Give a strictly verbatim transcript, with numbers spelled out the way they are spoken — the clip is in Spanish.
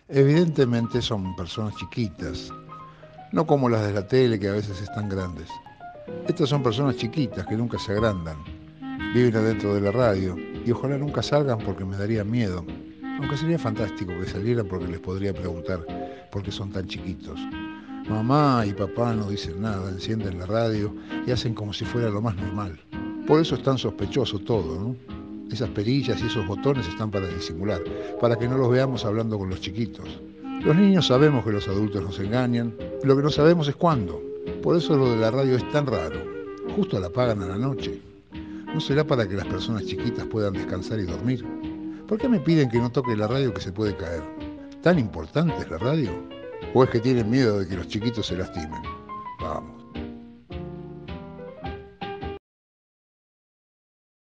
Evidentemente son personas chiquitas, no como las de la tele que a veces están grandes. Estas son personas chiquitas que nunca se agrandan, viven adentro de la radio y ojalá nunca salgan porque me daría miedo, aunque sería fantástico que salieran porque les podría preguntar por qué son tan chiquitos. Mamá y papá no dicen nada, encienden la radio y hacen como si fuera lo más normal. Por eso es tan sospechoso todo, ¿no? Esas perillas y esos botones están para disimular, para que no los veamos hablando con los chiquitos. Los niños sabemos que los adultos nos engañan, lo que no sabemos es cuándo. Por eso lo de la radio es tan raro. Justo la apagan a la noche. ¿No será para que las personas chiquitas puedan descansar y dormir? ¿Por qué me piden que no toque la radio que se puede caer? ¿Tan importante es la radio? ¿O es que tienen miedo de que los chiquitos se lastimen? Vamos.